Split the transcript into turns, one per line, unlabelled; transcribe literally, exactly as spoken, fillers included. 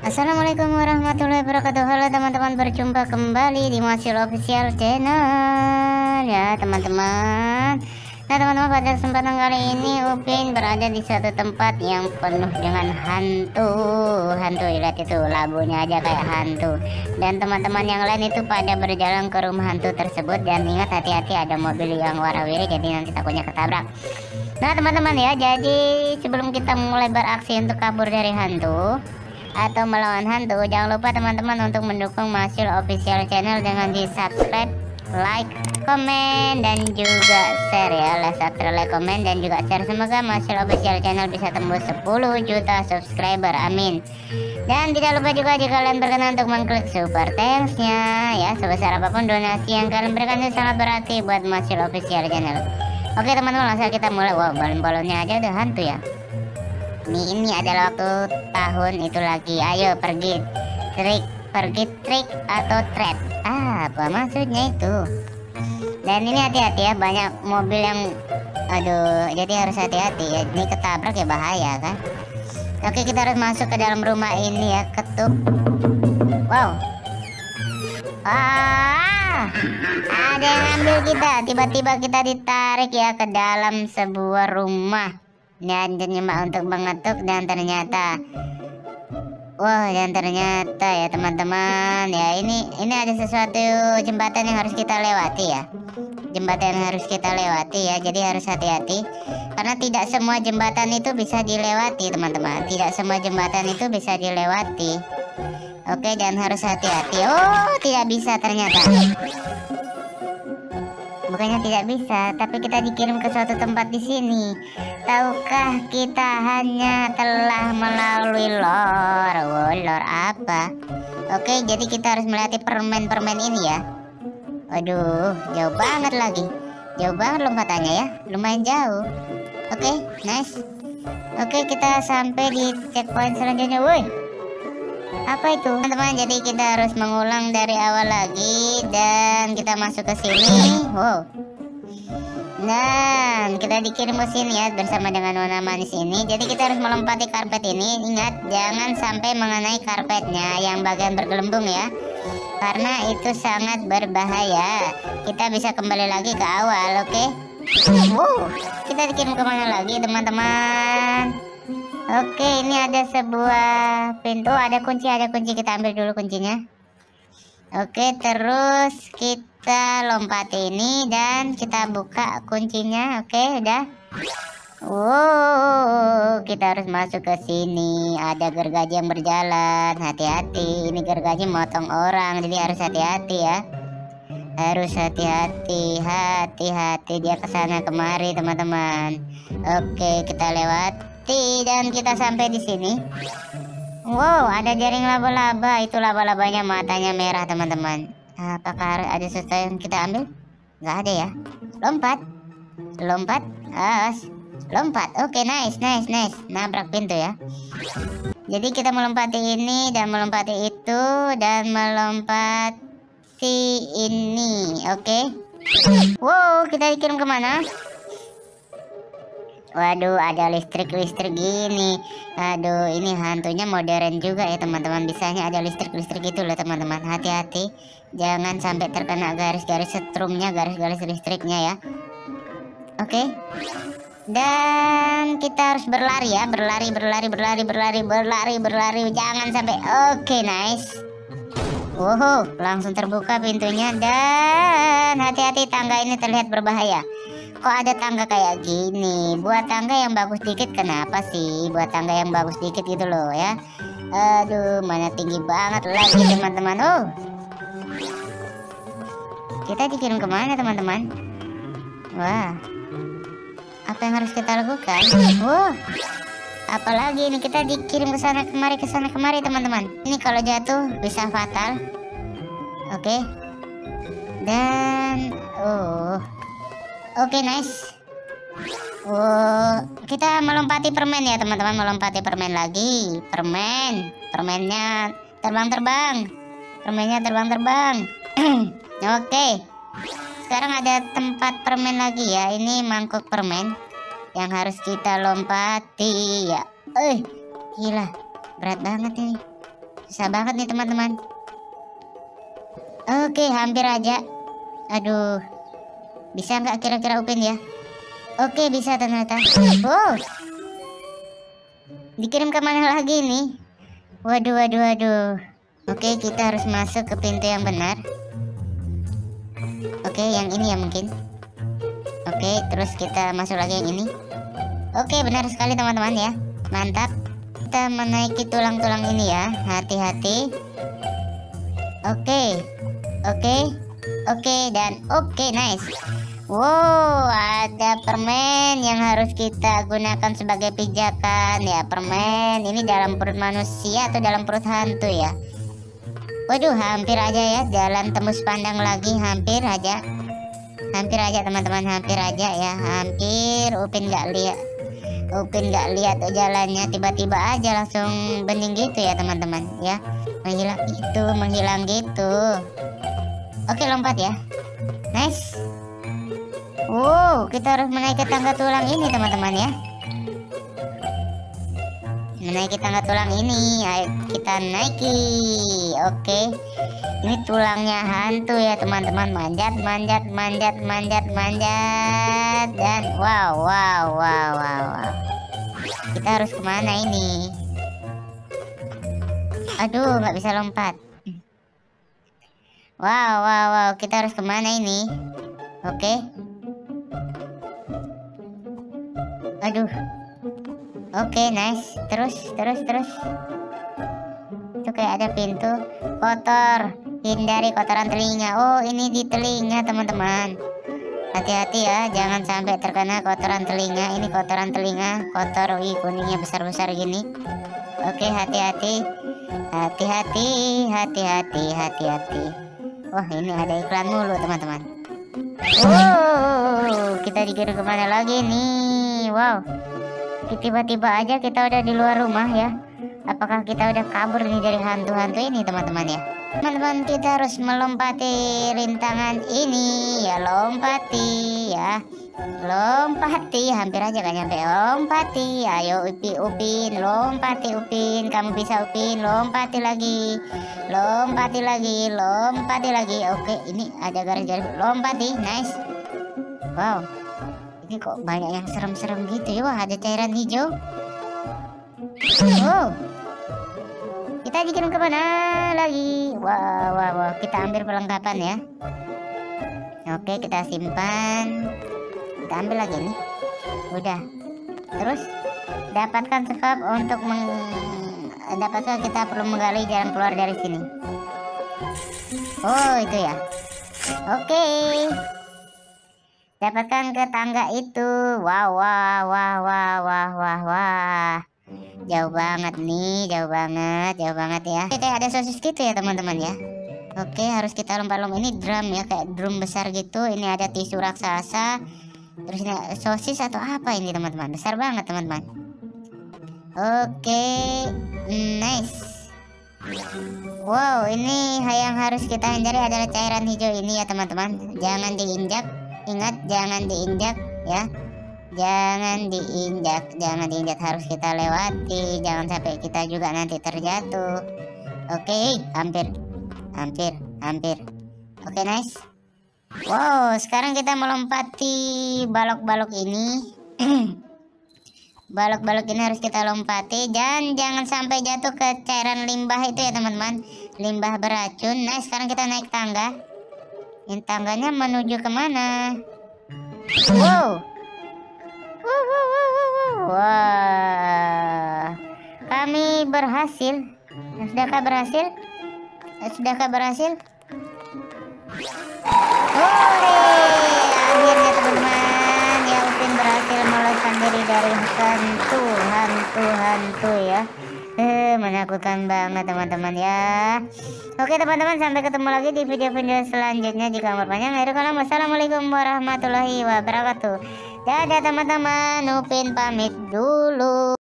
Assalamualaikum warahmatullahi wabarakatuh. Halo teman-teman, berjumpa kembali di Masil Official Channel ya teman-teman. Nah teman-teman, pada kesempatan kali ini Upin berada di suatu tempat yang penuh dengan hantu. Hantu, lihat itu labunya aja kayak hantu. Dan teman-teman yang lain itu pada berjalan ke rumah hantu tersebut. Dan ingat, hati-hati, ada mobil yang warawiri, jadi nanti takutnya ketabrak. Nah teman-teman ya, jadi sebelum kita mulai beraksi untuk kabur dari hantu atau melawan hantu, jangan lupa teman-teman untuk mendukung Masil Official Channel dengan di subscribe, like, komen, dan juga share ya. Like, subscribe, like, komen, dan juga share. Semoga Masil Official Channel bisa tembus sepuluh juta subscriber, amin. Dan tidak lupa juga jika kalian berkenan untuk mengklik super thanks-nya ya, sebesar apapun donasi yang kalian berikan itu sangat berarti buat Masil Official Channel. Oke teman-teman, langsung kita mulai. Wow, balon-balonnya aja udah hantu ya. Ini, ini adalah waktu tahun itu lagi. Ayo pergi trik, pergi trik atau thread. Ah, apa maksudnya itu? Dan ini hati-hati ya, banyak mobil yang, aduh, jadi harus hati-hati ya. Ini ketabrak ya bahaya kan. Oke, kita harus masuk ke dalam rumah ini ya. Ketuk. Wow. Ah, ada yang ngambil kita. Tiba-tiba kita ditarik ya ke dalam sebuah rumah. Dan nyimak untuk mengetuk, dan ternyata wah, dan ternyata ya teman-teman ya, ini ini ada sesuatu jembatan yang harus kita lewati ya. Jembatan yang harus kita lewati ya, jadi harus hati-hati karena tidak semua jembatan itu bisa dilewati teman-teman. Tidak semua jembatan itu bisa dilewati. Oke, dan harus hati-hati. Oh, tidak bisa ternyata. Bukannya tidak bisa, tapi kita dikirim ke suatu tempat di sini. Tahukah kita hanya telah melalui lor? Wow, lor apa? Oke, jadi kita harus melewati permen-permen ini ya. Waduh, jauh banget lagi. Jauh banget lompatannya ya, lumayan jauh. Oke, nice. Oke, kita sampai di checkpoint selanjutnya. Woi, apa itu teman-teman? Jadi kita harus mengulang dari awal lagi dan kita masuk ke sini. Wow. Dan kita dikirim ke sini ya bersama dengan Nona Manis ini. Jadi kita harus melompati karpet ini. Ingat, jangan sampai mengenai karpetnya yang bagian bergelembung ya, karena itu sangat berbahaya. Kita bisa kembali lagi ke awal. Oke. Wow. Kita dikirim kemana lagi teman-teman? Oke, ini ada sebuah pintu, ada kunci, ada kunci. Kita ambil dulu kuncinya. Oke, terus kita lompat ini dan kita buka kuncinya. Oke, udah. Wow, kita harus masuk ke sini. Ada gergaji yang berjalan. Hati-hati, ini gergaji motong orang, jadi harus hati-hati ya. Harus hati-hati, hati-hati, dia kesana kemari teman-teman. Oke, kita lewat. Dan kita sampai di sini. Wow, ada jaring laba-laba. Itu laba-labanya matanya merah teman-teman. Apakah ada sesuatu yang kita ambil? Nggak ada ya. Lompat, lompat, awas, lompat. Oke, nice, nice, nice. Nabrak pintu ya. Jadi kita melompati ini dan melompati itu dan melompati ini. Oke. Wow, kita dikirim kemana? Waduh, ada listrik-listrik gini. Aduh, ini hantunya modern juga ya teman-teman. Bisanya ada listrik-listrik gitu loh teman-teman. Hati-hati, jangan sampai terkena garis-garis setrumnya, garis-garis listriknya ya. Oke. Dan kita harus berlari ya, berlari, berlari, berlari, berlari, berlari, berlari. Jangan sampai. Oke, nice. Wow, langsung terbuka pintunya. Dan hati-hati, tangga ini terlihat berbahaya. Kok ada tangga kayak gini? Buat tangga yang bagus dikit, kenapa sih? Buat tangga yang bagus dikit gitu loh ya. Aduh, mana tinggi banget lagi teman-teman. Oh, kita dikirim kemana teman-teman? Wah, apa yang harus kita lakukan? Wah, apalagi ini, kita dikirim ke sana kemari, ke sana kemari teman-teman. Ini kalau jatuh bisa fatal. Oke. Dan oh, oke, nice. Wow, kita melompati permen ya teman-teman, melompati permen lagi. Permen, permennya terbang-terbang, permennya terbang-terbang. Oke, sekarang ada tempat permen lagi ya. Ini mangkuk permen yang harus kita lompati ya. Eh, gila, berat banget ini. susah banget nih teman-teman. Oke, hampir aja. Aduh, bisa nggak kira-kira Upin ya? Oke, bisa ternyata. Wow, dikirim kemana lagi nih? Waduh, waduh, waduh. Oke, kita harus masuk ke pintu yang benar. Oke, yang ini ya mungkin. Oke, terus kita masuk lagi yang ini. Oke, benar sekali teman-teman ya. Mantap. Kita menaiki tulang-tulang ini ya. Hati-hati. Oke. Oke. Oke dan oke, nice. Wow, ada permen yang harus kita gunakan sebagai pijakan ya. Permen ini dalam perut manusia atau dalam perut hantu ya. Waduh, hampir aja ya. Jalan tembus pandang lagi, hampir aja. Hampir aja teman-teman, hampir aja ya. Hampir Upin nggak lihat. Upin nggak lihat jalannya, tiba-tiba aja langsung bening gitu ya teman-teman ya. Menghilang gitu, menghilang gitu. Oke, lompat ya. Nice. Wow, kita harus menaiki tangga tulang ini teman-teman ya. Menaiki tangga tulang ini. Ayo kita naiki. Oke. Ini tulangnya hantu ya teman-teman. Manjat, manjat, manjat, manjat, manjat. Dan wow, wow, wow, wow, wow. Kita harus kemana ini? Aduh, nggak bisa lompat. Wow, wow, wow. Kita harus kemana ini? Oke. Aduh. Oke, nice. Terus, terus, terus. Itu kayak ada pintu. Kotor. Hindari kotoran telinga. Oh, ini di telinga teman-teman. Hati-hati ya, jangan sampai terkena kotoran telinga. Ini kotoran telinga. Kotor, wih, kuningnya besar-besar gini. Oke, hati-hati. Hati-hati, hati-hati, hati-hati. Wah, ini ada iklan mulu teman-teman. Wow, kita dikirim kemana lagi nih? Wow, tiba-tiba aja kita udah di luar rumah ya. Apakah kita udah kabur nih dari hantu-hantu ini teman-teman ya? Teman-teman, kita harus melompati rintangan ini ya. Lompati ya. Lompati, hampir aja gak nyampe. Lompati, ayo Upi, Upin, lompati Upin, kamu bisa Upin, lompati lagi, lompati lagi, lompati lagi. Oke, ini ada garis-garis, lompati, nice. Wow, ini kok banyak yang serem-serem gitu ya. Wah, ada cairan hijau. Wow, kita dikirim kemana lagi? Wow, wow, wow, kita ambil perlengkapan ya. Oke, kita simpan. Kita ambil lagi nih. Udah. Terus dapatkan sebab untuk meng dapatkan kita perlu menggali jalan keluar dari sini. Oh, itu ya. Oke. Dapatkan ke tangga itu. Wah, wah, wah, wah, wah, wah, wah. Jauh banget nih, jauh banget, jauh banget ya. Oke, kayak ada sosis gitu ya teman-teman ya. Oke, harus kita lompat-lompat. Ini drum ya, kayak drum besar gitu. Ini ada tisu raksasa. Terus ini sosis atau apa ini teman-teman? Besar banget teman-teman. Oke, nice. Wow, ini yang harus kita hindari adalah cairan hijau ini ya teman-teman. Jangan diinjak. Ingat, jangan diinjak ya. Jangan diinjak, jangan diinjak, harus kita lewati. Jangan sampai kita juga nanti terjatuh. Oke, hampir, hampir, hampir. Oke, nice. Wow, sekarang kita melompati balok-balok ini. Balok-balok ini harus kita lompati. Dan jangan sampai jatuh ke cairan limbah itu ya teman-teman. Limbah beracun. Nah, sekarang kita naik tangga. Ini tangganya menuju kemana? Wow. Wow, wow, wow, wow, wow. Wah, kami berhasil. Sudahkah berhasil? Sudahkah berhasil? Hore, akhirnya teman-teman ya, Upin berhasil meloloskan diri dari hantu, hantu, hantu ya. Eh, menakutkan banget teman-teman ya. Oke teman-teman, sampai ketemu lagi di video-video selanjutnya. Jika umur panjang, wassalamualaikum warahmatullahi wabarakatuh. Dadah teman-teman, Upin pamit dulu.